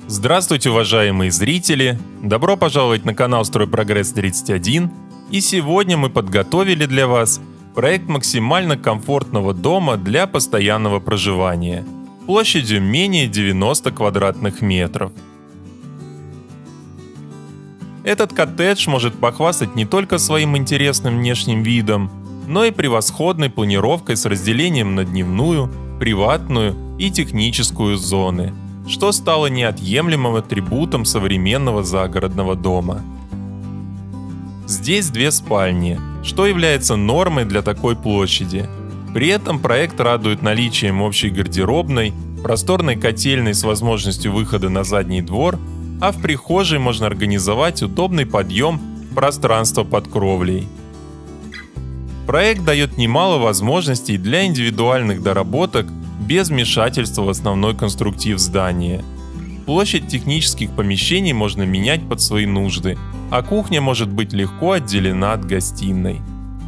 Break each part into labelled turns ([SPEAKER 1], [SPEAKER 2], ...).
[SPEAKER 1] Здравствуйте, уважаемые зрители! Добро пожаловать на канал Стройпрогресс 31. И сегодня мы подготовили для вас проект максимально комфортного дома для постоянного проживания площадью менее 90 квадратных метров. Этот коттедж может похвастать не только своим интересным внешним видом, но и превосходной планировкой с разделением на дневную, приватную и техническую зоны, что стало неотъемлемым атрибутом современного загородного дома. Здесь 2 спальни, что является нормой для такой площади. При этом проект радует наличием общей гардеробной, просторной котельной с возможностью выхода на задний двор, а в прихожей можно организовать удобный подъем пространства под кровлей. Проект дает немало возможностей для индивидуальных доработок без вмешательства в основной конструктив здания. Площадь технических помещений можно менять под свои нужды, а кухня может быть легко отделена от гостиной.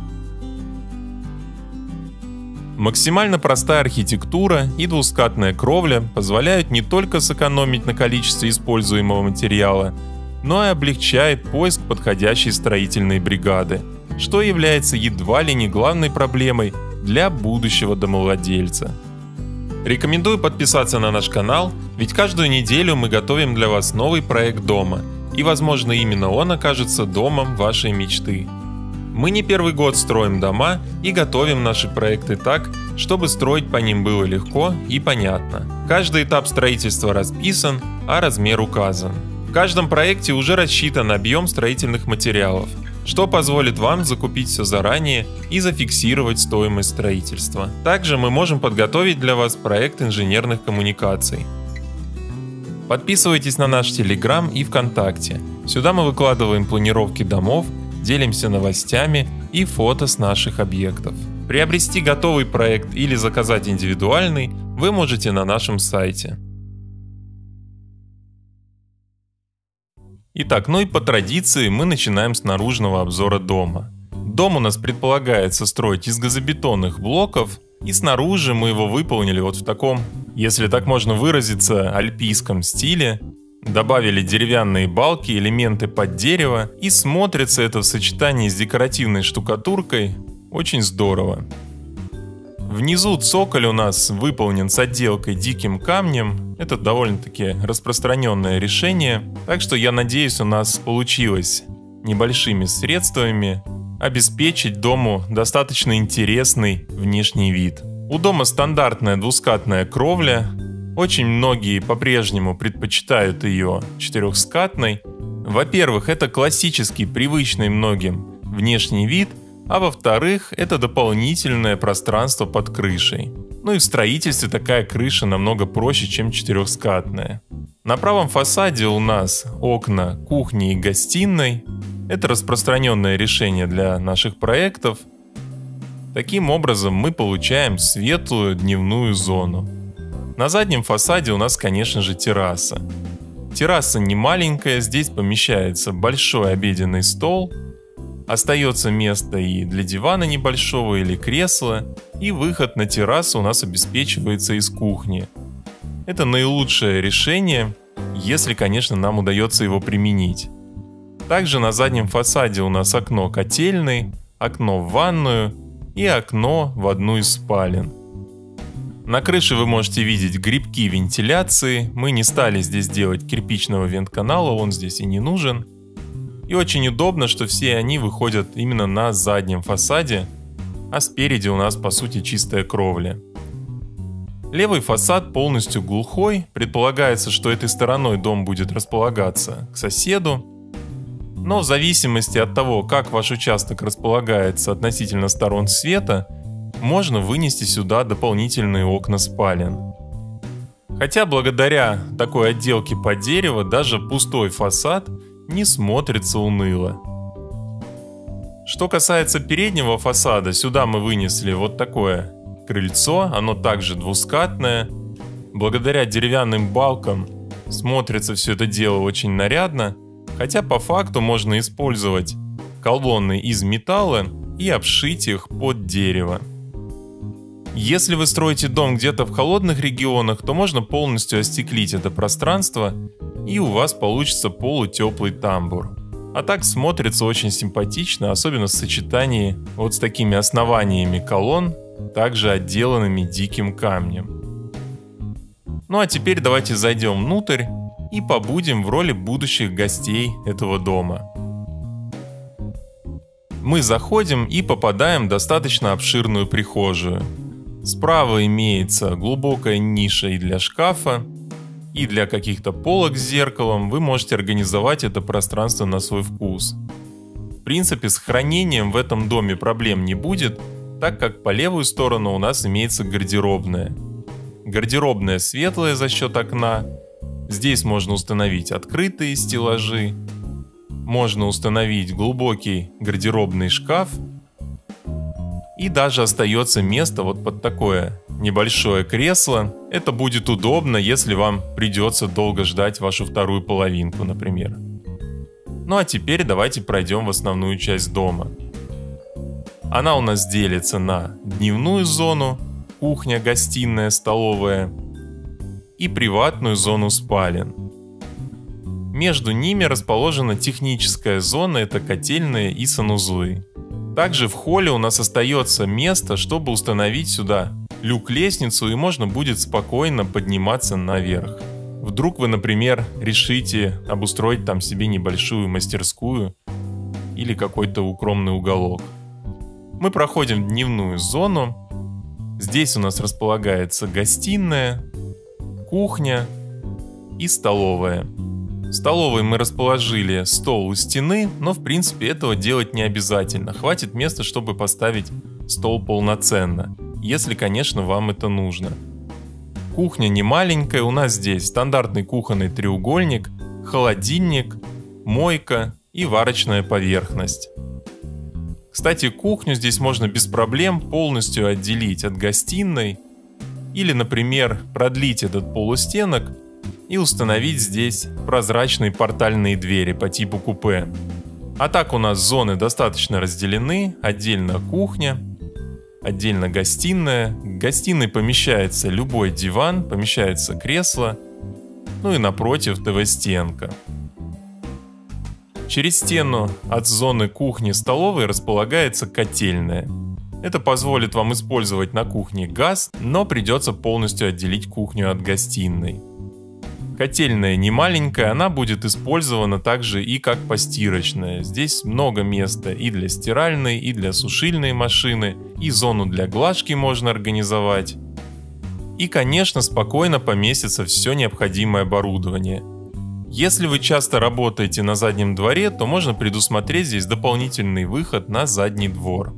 [SPEAKER 1] Максимально простая архитектура и двускатная кровля позволяют не только сэкономить на количестве используемого материала, но и облегчает поиск подходящей строительной бригады, что является едва ли не главной проблемой для будущего домовладельца. Рекомендую подписаться на наш канал, ведь каждую неделю мы готовим для вас новый проект дома, и, возможно, именно он окажется домом вашей мечты. Мы не первый год строим дома и готовим наши проекты так, чтобы строить по ним было легко и понятно. Каждый этап строительства расписан, а размер указан. В каждом проекте уже рассчитан объем строительных материалов, что позволит вам закупить все заранее и зафиксировать стоимость строительства. Также мы можем подготовить для вас проект инженерных коммуникаций. Подписывайтесь на наш Telegram и ВКонтакте. Сюда мы выкладываем планировки домов, делимся новостями и фото с наших объектов. Приобрести готовый проект или заказать индивидуальный вы можете на нашем сайте. Итак, ну и по традиции мы начинаем с наружного обзора дома. Дом у нас предполагается строить из газобетонных блоков, и снаружи мы его выполнили вот в таком, если так можно выразиться, альпийском стиле. Добавили деревянные балки, элементы под дерево, и смотрится это в сочетании с декоративной штукатуркой очень здорово. Внизу цоколь у нас выполнен с отделкой диким камнем. Это довольно-таки распространенное решение, так что я надеюсь, у нас получилось небольшими средствами обеспечить дому достаточно интересный внешний вид. У дома стандартная двускатная кровля. Очень многие по-прежнему предпочитают ее четырехскатной. Во-первых, это классический, привычный многим внешний вид, а во-вторых, это дополнительное пространство под крышей. Ну и в строительстве такая крыша намного проще, чем четырехскатная. На правом фасаде у нас окна кухни и гостиной. Это распространенное решение для наших проектов. Таким образом мы получаем светлую дневную зону. На заднем фасаде у нас, конечно же, терраса. Терраса не маленькая, здесь помещается большой обеденный стол. Остается место и для дивана небольшого или кресла, и выход на террасу у нас обеспечивается из кухни. Это наилучшее решение, если, конечно, нам удается его применить. Также на заднем фасаде у нас окно котельной, окно в ванную и окно в одну из спален. На крыше вы можете видеть грибки вентиляции. Мы не стали здесь делать кирпичного вентканала, он здесь и не нужен. И очень удобно, что все они выходят именно на заднем фасаде, а спереди у нас по сути чистая кровля. Левый фасад полностью глухой, предполагается, что этой стороной дом будет располагаться к соседу. Но в зависимости от того, как ваш участок располагается относительно сторон света, можно вынести сюда дополнительные окна спален. Хотя благодаря такой отделке под дерево даже пустой фасад не смотрится уныло. Что касается переднего фасада, сюда мы вынесли вот такое крыльцо, оно также двускатное. Благодаря деревянным балкам смотрится все это дело очень нарядно, хотя по факту можно использовать колонны из металла и обшить их под дерево. Если вы строите дом где-то в холодных регионах, то можно полностью остеклить это пространство, и у вас получится полутеплый тамбур. А так смотрится очень симпатично, особенно в сочетании вот с такими основаниями колонн, также отделанными диким камнем. Ну а теперь давайте зайдем внутрь и побудем в роли будущих гостей этого дома. Мы заходим и попадаем в достаточно обширную прихожую. Справа имеется глубокая ниша и для шкафа, и для каких-то полок с зеркалом. Вы можете организовать это пространство на свой вкус. В принципе, с хранением в этом доме проблем не будет, так как по левую сторону у нас имеется гардеробная. Гардеробная светлая за счет окна. Здесь можно установить открытые стеллажи. Можно установить глубокий гардеробный шкаф. И даже остается место вот под такое небольшое кресло. Это будет удобно, если вам придется долго ждать вашу вторую половинку, например. Ну а теперь давайте пройдем в основную часть дома. Она у нас делится на дневную зону, кухня, гостиная, столовая и приватную зону спален. Между ними расположена техническая зона, это котельные и санузлы. Также в холле у нас остается место, чтобы установить сюда люк-лестницу, и можно будет спокойно подниматься наверх. Вдруг вы, например, решите обустроить там себе небольшую мастерскую или какой-то укромный уголок. Мы проходим в дневную зону. Здесь у нас располагается гостиная, кухня и столовая. В столовой мы расположили стол у стены, но в принципе этого делать не обязательно. Хватит места, чтобы поставить стол полноценно, если, конечно, вам это нужно. Кухня не маленькая, у нас здесь стандартный кухонный треугольник, холодильник, мойка и варочная поверхность. Кстати, кухню здесь можно без проблем полностью отделить от гостиной или, например, продлить этот полустенок и установить здесь прозрачные портальные двери по типу купе. А так у нас зоны достаточно разделены. Отдельно кухня, отдельно гостиная. В гостиной помещается любой диван, помещается кресло, ну и напротив ТВ-стенка. Через стену от зоны кухни-столовой располагается котельная. Это позволит вам использовать на кухне газ, но придется полностью отделить кухню от гостиной. Котельная не маленькая, она будет использована также и как постирочная. Здесь много места и для стиральной, и для сушильной машины, и зону для глажки можно организовать. И, конечно, спокойно поместится все необходимое оборудование. Если вы часто работаете на заднем дворе, то можно предусмотреть здесь дополнительный выход на задний двор.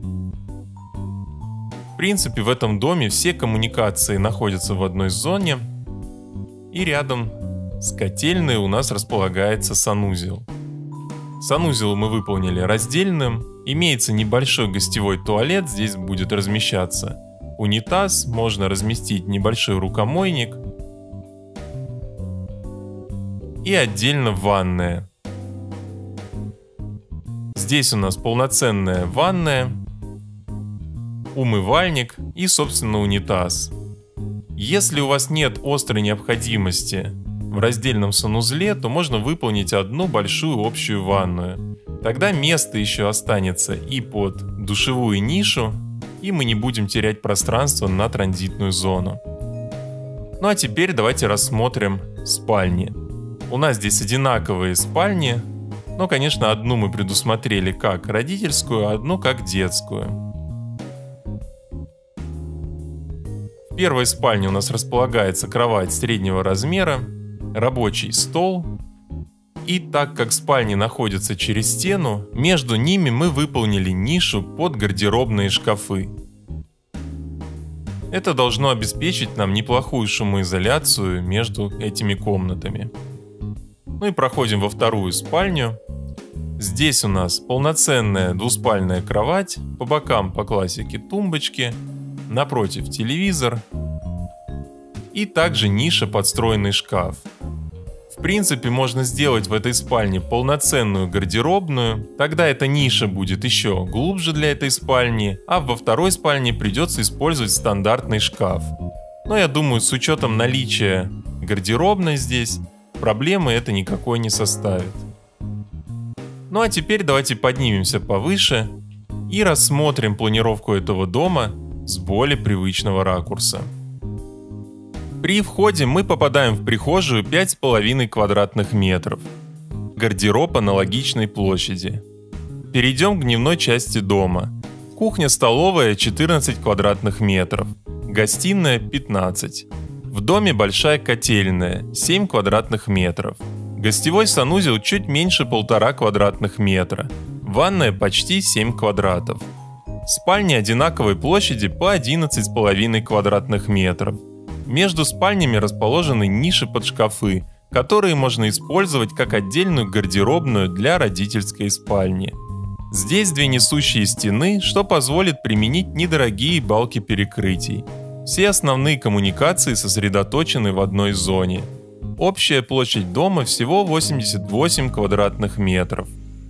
[SPEAKER 1] В принципе, в этом доме все коммуникации находятся в одной зоне, и рядом с котельной у нас располагается санузел. Санузел мы выполнили раздельным. Имеется небольшой гостевой туалет, здесь будет размещаться унитаз, можно разместить небольшой рукомойник и отдельно ванная. Здесь у нас полноценная ванная, умывальник и, собственно, унитаз. Если у вас нет острой необходимости в раздельном санузле, то можно выполнить одну большую общую ванную. Тогда место еще останется и под душевую нишу, и мы не будем терять пространство на транзитную зону. Ну а теперь давайте рассмотрим спальни. У нас здесь одинаковые спальни, но, конечно, одну мы предусмотрели как родительскую, а одну как детскую. В первой спальне у нас располагается кровать среднего размера, рабочий стол. И так как спальни находятся через стену, между ними мы выполнили нишу под гардеробные шкафы. Это должно обеспечить нам неплохую шумоизоляцию между этими комнатами. Ну и проходим во вторую спальню. Здесь у нас полноценная двуспальная кровать, по бокам по классике тумбочки, напротив телевизор и также ниша под встроенный шкаф. В В принципе, можно сделать в этой спальне полноценную гардеробную, тогда эта ниша будет еще глубже для этой спальни, а во второй спальне придется использовать стандартный шкаф. Но я думаю, с учетом наличия гардеробной здесь, проблемы это никакой не составит. Ну а теперь давайте поднимемся повыше и рассмотрим планировку этого дома с более привычного ракурса. При входе мы попадаем в прихожую 5,5 квадратных метров. Гардероб аналогичной площади. Перейдем к дневной части дома. Кухня-столовая 14 квадратных метров. Гостиная 15. В доме большая котельная 7 квадратных метров. Гостевой санузел чуть меньше 1,5 квадратных метра. Ванная почти 7 квадратов. Спальни одинаковой площади по 11,5 квадратных метров. Между спальнями расположены ниши под шкафы, которые можно использовать как отдельную гардеробную для родительской спальни. Здесь 2 несущие стены, что позволит применить недорогие балки перекрытий. Все основные коммуникации сосредоточены в одной зоне. Общая площадь дома всего 88 квадратных метров.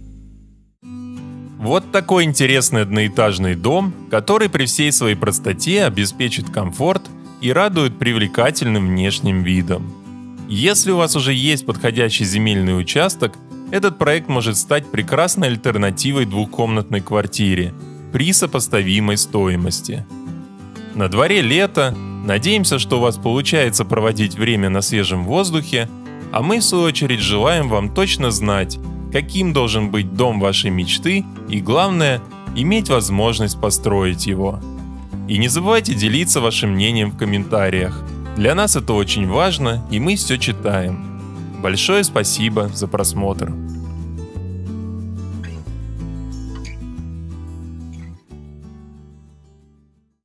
[SPEAKER 1] Вот такой интересный одноэтажный дом, который при всей своей простоте обеспечит комфорт и радует привлекательным внешним видом. Если у вас уже есть подходящий земельный участок, этот проект может стать прекрасной альтернативой двухкомнатной квартире при сопоставимой стоимости. На дворе лето, надеемся, что у вас получается проводить время на свежем воздухе, а мы в свою очередь желаем вам точно знать, каким должен быть дом вашей мечты и, главное, иметь возможность построить его. И не забывайте делиться вашим мнением в комментариях. Для нас это очень важно, и мы все читаем. Большое спасибо за просмотр.